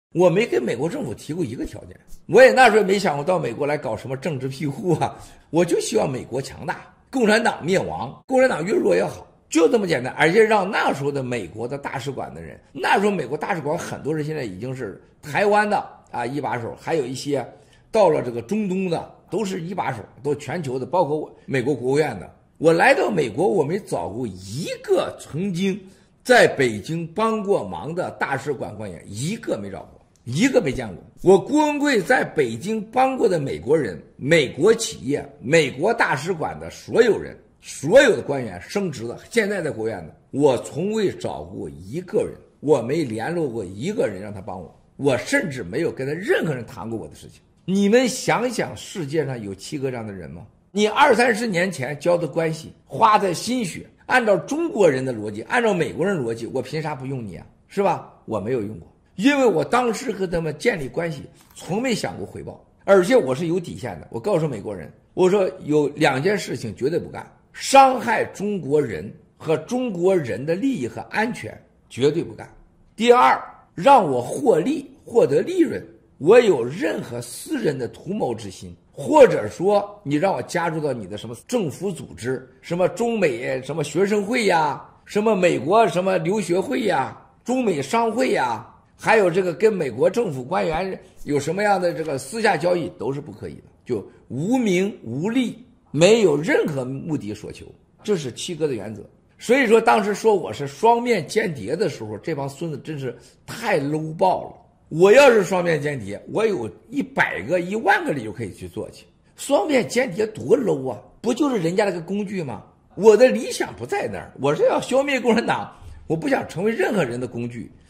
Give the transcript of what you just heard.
我没跟美国政府提过一个条件，我也那时候没想过到美国来搞什么政治庇护啊，我就希望美国强大，共产党灭亡，共产党越弱越好，就这么简单。而且让那时候的美国的大使馆的人，那时候美国大使馆很多人现在已经是台湾的一把手，还有一些到了这个中东的都是一把手，都全球的，包括美国国务院的。我来到美国，我没找过一个曾经在北京帮过忙的大使馆官员，一个没找过，一个没见过。我郭文贵在北京帮过的美国人、美国企业、美国大使馆的所有人，所有的官员升职的，现在在国务院的，我从未找过一个人，我没联络过一个人让他帮我，我甚至没有跟他任何人谈过我的事情。你们想想，世界上有7个这样的人吗？你20-30年前交的关系，花的心血，按照中国人的逻辑，按照美国人逻辑，我凭啥不用你啊？是吧？我没有用过，因为我当时和他们建立关系，从没想过回报，而且我是有底线的。我告诉美国人，我说有2件事情绝对不干：伤害中国人和中国人的利益和安全绝对不干。第二，让我获利，获得利润，我有任何私人的图谋之心，或者说你让我加入到你的什么政府组织，什么中美什么学生会呀，什么美国什么留学会呀，中美商会呀，还有这个跟美国政府官员有什么样的这个私下交易，都是不可以的，就无名无利，没有任何目的所求，这是7个的原则。所以说当时说我是双面间谍的时候，这帮孙子真是太 low 爆了。我要是双面间谍，我有100个、10000个理由可以去做去。双面间谍多 low 啊，不就是人家那个工具吗？我的理想不在那儿，我是要消灭共产党，我不想成为任何人的工具。